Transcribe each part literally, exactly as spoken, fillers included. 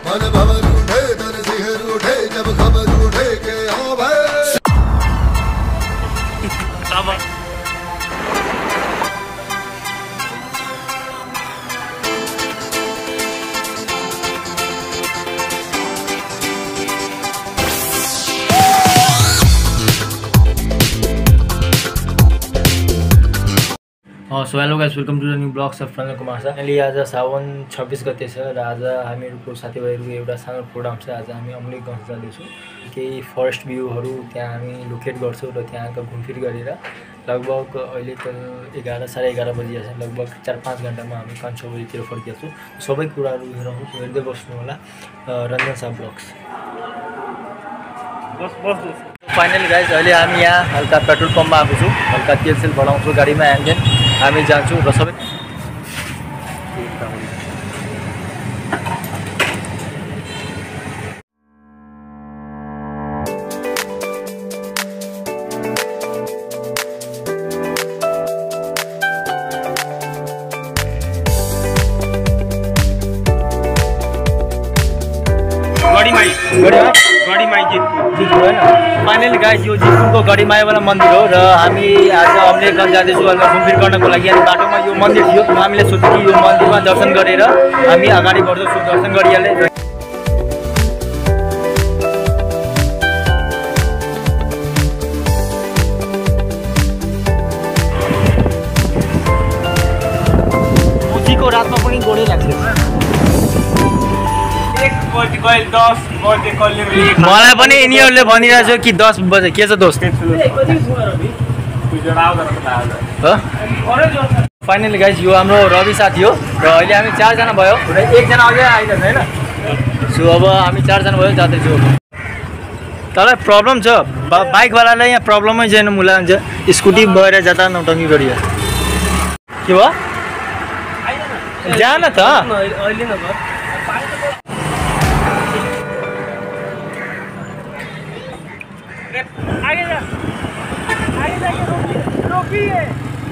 मन भवन उठे तन सिहर उठे जब खबर उठे के हाँ भाई so hello guys, welcome to the new vlogs of Pranay Kumar छ। अहिले आज साउन छब्बिस गते छ र आज हामीहरूको साथीभाइहरूको एउटा सानो प्रोग्राम छ। आज हामी अम्लेखगञ्ज जाँदैछौँ। केही फरेस्ट भ्यूहरू त्यहाँ हामी लोकेट गर्छौँ र त्यहाँका घुमफिर गरेर लगभग अहिले त एघार साढे एघार बजिरहेको छ। लगभग चार पाँच घन्टामा हामी पाँच छ बजीतिर फर्किन्छौँ। सबै कुराहरू हेरौँ, हेर्दै बस्नु होला Ranjan Shah vlogs. Finally guys, अहिले हामी यहाँ हल्का पेट्रोल पम्पमा आएको छौँ। हल्का तेल सेल बढाउँछौँ गाडीमा एन्ड देन हामी जान्छौँ र सबै फाइनली गाइस, यो जितपुरको गढीमायावाला मन्दिर हो र हामी आज अम्लेखगञ्ज जाँदैछौँ हल्का घुमफिर गर्नको लागि। अनि बाटोमा यो मन्दिर थियो, हामीले सोच्यौँ कि यो मन्दिरमा दर्शन गरेर हामी अगाडि बढ्छौँ। सो दर्शन गरिहालेँ। उसीको रातमा पनि गोडै लाग्छ। मलाई पनि यिनीहरूले भनिरहेको छ कि दस बजे। के छ दोस्त? फाइनली गाइस, यो हाम्रो रवि साथी हो र अहिले हामी चारजना भयो र एकजना अझै आइरहेको होइन। सो अब हामी चारजना भयो, जाँदैछु। तर प्रब्लम छ, बा बाइकवालालाई यहाँ प्रब्लमै छैन। मुला हुन्छ स्कुटी भएर जाँदा नौटङ्गी गरियो। के भयो? जान त आगे जा, आगे जाके रोकी है।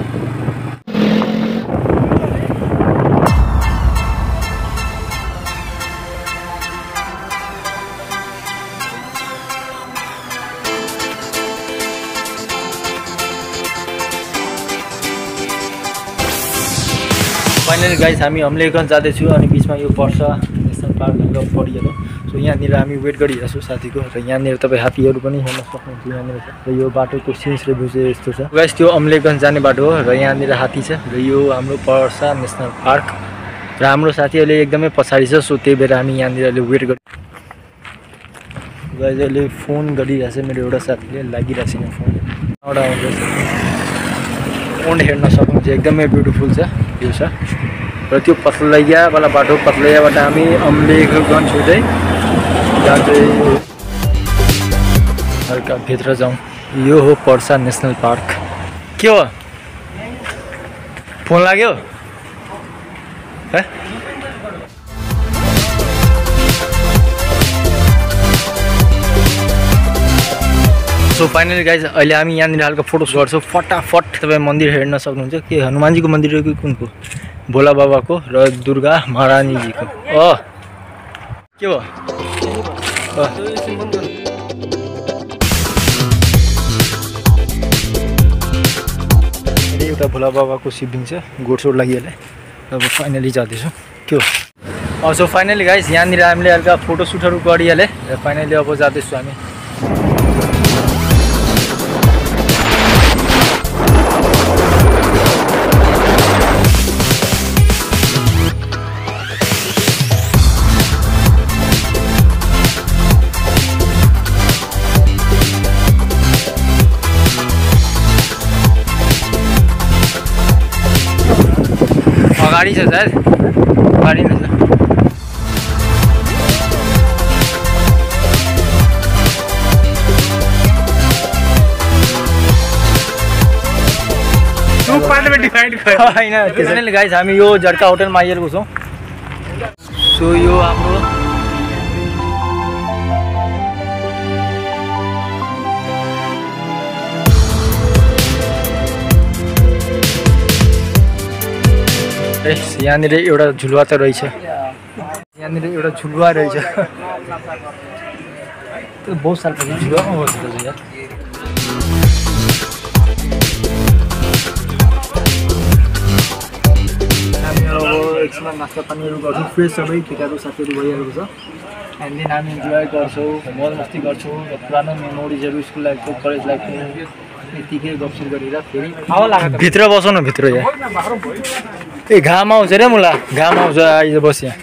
फाइनली गाइस, हामी अम्लेखगञ्ज जाँदैछु अनि बिचमा यो पर्छ नेसनल पार्क भनेर पढिएको। सो यहाँनिर हामी वेट गरिरहेको छौँ साथीको। र यहाँनिर तपाईँ हात्तीहरू पनि हेर्न सक्नुहुन्छ यहाँनिर छ। र यो बाटोको सिन्स र भ्यू चाहिँ यस्तो छ गाइस। त्यो अम्लेखगञ्ज जाने बाटो हो र यहाँनिर हात्ती छ र यो हाम्रो पर्सा नेसनल पार्क। र हाम्रो साथी अहिले एकदमै पछाडि छ। सो त्यही भएर हामी यहाँनिर अहिले वेट गर् गाइस। अहिले फोन गरिरहेको छ मेरो एउटा साथीले, लागिरहेको छैन फोन। एउटा आउँदैछ, फोन हेर्न सक्नुहुन्छ, एकदमै ब्युटिफुल छ भ्यू छ। र त्यो पथलैयावाला बाटो, पथलैयाबाट हामी अम्लेखगञ्ज हुँदै जाँदै हल्का भित्र जाउँ। यो हो पर्सा नेसनल पार्क। के हो, फोन लाग्यो? सो फाइनली गाइज, अहिले हामी यहाँनिर हल्का फोटो गर्छौँ। फटाफट तपाईँ मन्दिर हेर्न सक्नुहुन्छ। के हनुमानजीको मन्दिर हो कि कुनको? भोला बाबाको र दुर्गा महारानीजीको। अँ के भयो? एउटा भोला बाबाको शिवलिङ छ, गोडसोड लागिहाल्यो। अब फाइनली जाँदैछौँ। के हो? सो फाइनली गाइस, यहाँनिर हामीले हल्का फोटोसुटहरू गरिहालेँ र फाइनली अब जाँदैछौँ हामी। अगाडि छ सायद, अगाडि नै छ। होइन त्यसैले गाइस, हामी यो झड्का होटलमा आइरहेको छौँ। सो यो हाम्रो यहाँनिर एउटा झुलुवा त रहेछ। यहाँनिर एउटा झुलुवा रहेछ त्यो बहुत सालपछि झुलुवामा बसेको छ यार हामी अब एकछिनमा नास्ता पानीहरू गर्छौँ फ्रेस सबै केटाहरू साथीहरू भइरहेको छ एन्ड देन हामी इन्जोय गर्छौँ मौज मस्ती गर्छौँ पुरानो मेमोरिजहरू स्कुल लाइफको कलेज लाइफको यतिकै गफसप गरेर फेरि भित्र बसौँ न भित्र यहाँ ए घाम आउँछ रे मुला घाम आउँछ आइज बस यहाँ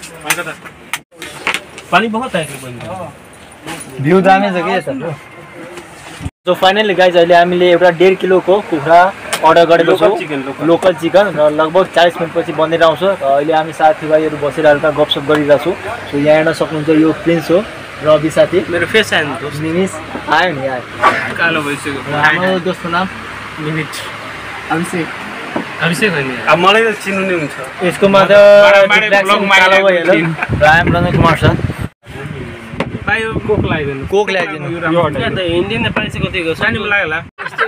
पानी बहुत है भ्यू दामी छ कि यता सो फाइनली गाइज अहिले हामीले एउटा डेढ किलोको कुखुरा अर्डर गरेको छौँ लोकल चिकन र लगभग चालिस मिनटपछि बनेर आउँछ र अहिले हामी साथीभाइहरू बसेर हल्का गफसप गरिरहेको छौँ सो यहाँ हेर्न सक्नुहुन्छ यो प्रिन्स हो रवि साथी मेरो फेस आयो नि निमिस आयो नि आयो कालो भइसक्यो हाम्रो दोस्तको नाम लिमिट अभिषेक अभिषेक होइन अब मलाई त चिन्नु नै हुन्छ यसकोमा त कालो भइहाल्यो र आम रञ्जन कुमार छ पायो कोक लगाइदिनु कोक ल्याइदिनु त हिन्दी नेपाली चाहिँ कतिको सानो लाग्यो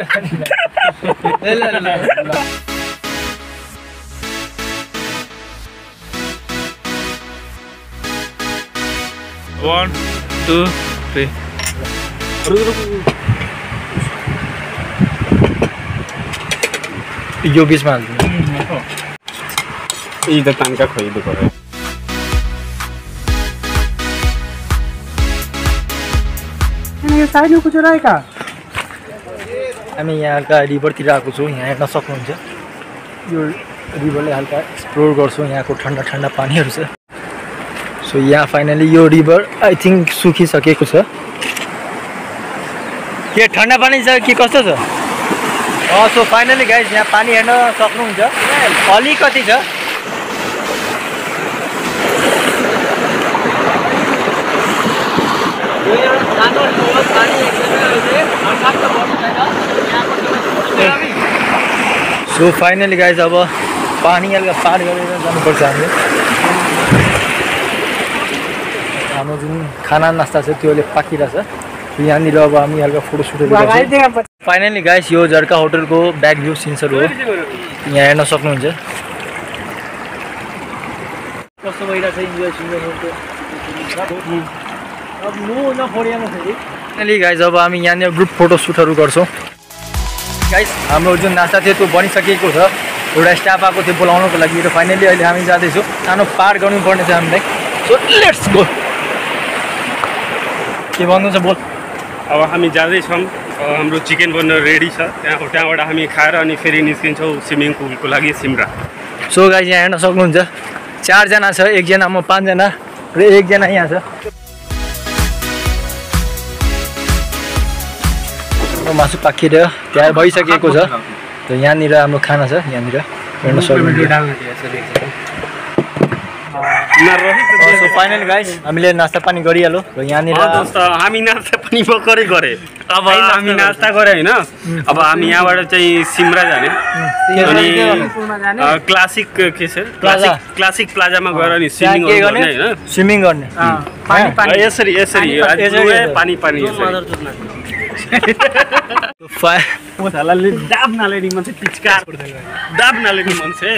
One, two, three. यो बिचमा हाल्दिनु यी त तानका खोइदो पर्यो हामी यहाँ हल्का रिभरतिर आएको छौँ यहाँ हेर्न सक्नुहुन्छ यो रिभरले हल्का एक्सप्लोर गर्छौँ यहाँको ठन्डा ठन्डा पानीहरू छ सो यहाँ फाइनली यो रिभर आई थिङ्क सुकिसकेको छ के ठन्डा पानी छ कि कस्तो छ सो फाइनली गाइज यहाँ पानी हेर्न सक्नुहुन्छ अलिकति छ सो फाइनली गाइज अब पानी हल्का पार गरेर जानुपर्छ हामीले हाम्रो जुन खाना नास्ता छ त्योले पाकिरहेछ यहाँनिर अब हामी हल्का फोटोसुटहरू गर्छौँ फाइनली गाइस यो झर्का होटलको ब्याक भ्यू सिन्सहरू हो यहाँ हेर्न सक्नुहुन्छ कस्तो भइरहेछ इन्जोय सिन्जोय फाइनली गाइस अब हामी यहाँनिर ग्रुप फोटोसुटहरू गर्छौँ गाइस हाम्रो जुन नास्ता थियो त्यो बनिसकेको छ एउटा स्टाफ आएको थियो बोलाउनको लागि र फाइनली अहिले हामी जाँदैछौँ सानो पार गर्नुपर्ने छ हामीलाई सो लेट्स गो के भन्नु छ बोल अब हामी जाँदैछौँ हाम्रो चिकन बन्न रेडी छ त्यहाँ त्यहाँबाट हामी खाएर अनि फेरि निस्किन्छौँ स्विमिङ पुलको लागि सिमरा सो गाइस यहाँ हेर्न सक्नुहुन्छ चारजना छ एकजना म पाँचजना र एकजना यहाँ छ मासु पाकिएर तयार भइसकेको छ र यहाँनिर हाम्रो खाना छ यहाँनिर हेर्न सक्नुहुन्छ सो फाइनल गाइस हामीले नास्ता पानी गरिहाल्यो र यहाँनिर हामी नास्ता पानी भर्खरै गरे अब हामी नास्ता गरे होइन अब हामी यहाँबाट चाहिँ सिमरा जाने अनि क्लासिक के छ क्लासिक क्लासिक प्लाजामा गएर नि स्विमिङ गर्ने होइन स्विमिङ गर्ने यसरी यसरी पानी पानी दाब नालेनी मान्छे पिचकार दाब नालेनी मान्छे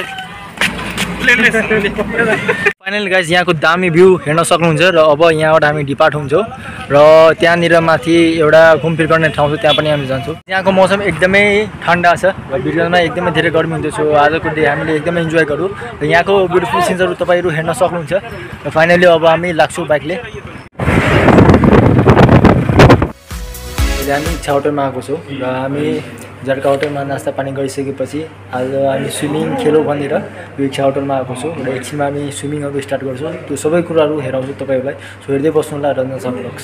फाइनल गाइस यहाँको दामी भ्यू हेर्न सक्नुहुन्छ र अब यहाँबाट हामी डिपार्ट हुन्छौँ र त्यहाँनिर माथि एउटा घुमफिर गर्ने ठाउँ छ त्यहाँ पनि हामी जान्छौँ यहाँको मौसम एकदमै ठन्डा छ र भिडियोमा एकदमै धेरै गर्मी हुँदैछ आजको डे हामीले एकदमै इन्जोय गरौँ र यहाँको ब्युटिफुल सिन्सहरू तपाईँहरू हेर्न सक्नुहुन्छ र फाइनली अब हामी लाग्छौँ बाइकले हामी इच्छा होटलमा आएको छौँ र हामी झर्का होटलमा नास्ता पानी गरिसकेपछि आज हामी स्विमिङ खेलौँ भनेर यो इच्छा होटलमा आएको छौँ र एकछिनमा हामी स्विमिङहरू स्टार्ट गर्छौँ त्यो सबै कुराहरू हेराउँछु तपाईँहरूलाई सो हेर्दै बस्नु होला रञ्जन सा ब्लग्स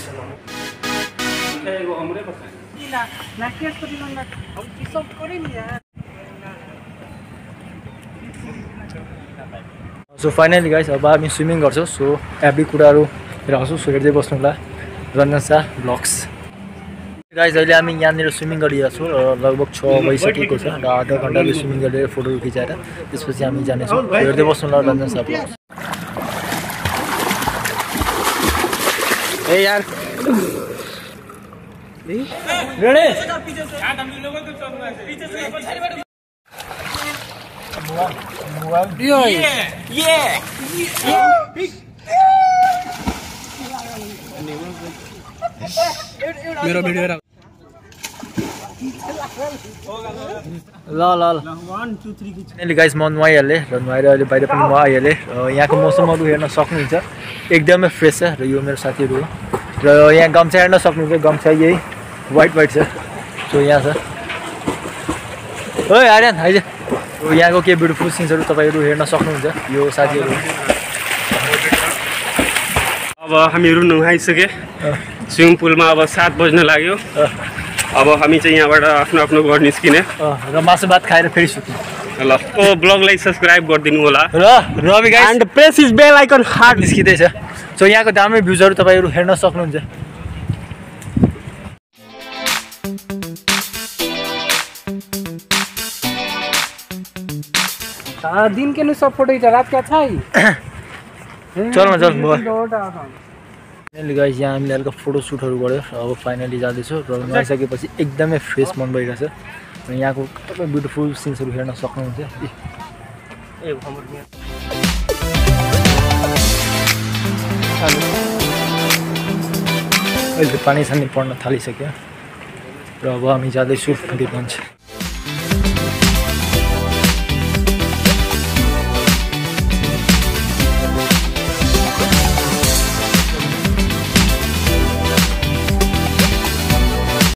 सो फाइनली गाइस अब हामी स्विमिङ गर्छौँ सो एभ्री कुराहरू हेराउँछु सो हेर्दै बस्नु होला रञ्जन सा ब्लग्स गाइस अहिले हामी यहाँनिर स्विमिङ गरिरहेको छौँ र लगभग छ भइसकेको छ र आधा घन्टाले स्विमिङ गरेर फोटोहरू खिचाएर त्यसपछि हामी जानेछौँ हेर्दै बस्नु होला रञ्जन सा ब्लग्स ए यार मेरो भिडियो हेर ल ल ल अहिले गाइस म नुहाइहालेँ र नुहाएर अहिले बाहिर पनि म आइहालेँ र यहाँको मौसमहरू हेर्न सक्नुहुन्छ एकदमै फ्रेस छ र यो मेरो साथीहरू हो र यहाँ गम्छा हेर्न सक्नुहुन्छ गम्छा यही वाइट वाइट छ सो यहाँ छ ओइ आर्यन आइज यहाँको के ब्युटिफुल सिन्सहरू तपाईँहरू हेर्न सक्नुहुन्छ यो साथीहरू अब हामीहरू नुहाइसके स्विमिङ पुलमा अब सात बज्न लाग्यो अब हामी चाहिँ यहाँबाट आफ्नो आफ्नो घर निस्किने र मासु भात खाएर फेरि सुत्ने ल ओ ब्लगलाई सब्सक्राइब गरिदिनु होला र रवि guys and press is bell icon heart निस्किँदैछ सो यहाँको दामी भ्युजहरू तपाईँहरू हेर्न सक्नुहुन्छ दिन के सब फोटो खींचा रात क्या अच्छा है चल न चल फाइनली गाइस यहाँ हामीले हल्का फोटोसुटहरू गऱ्यो अब फाइनली जाँदैछौँ र नुहाइसकेपछि एकदमै फ्रेस मन भइरहेछ र यहाँको तपाईँ ब्युटिफुल सिन्सहरू हेर्न सक्नुहुन्छ अहिले पानी सानी पर्न थालिसक्यो र अब हामी जाँदैछौँ दिपन्च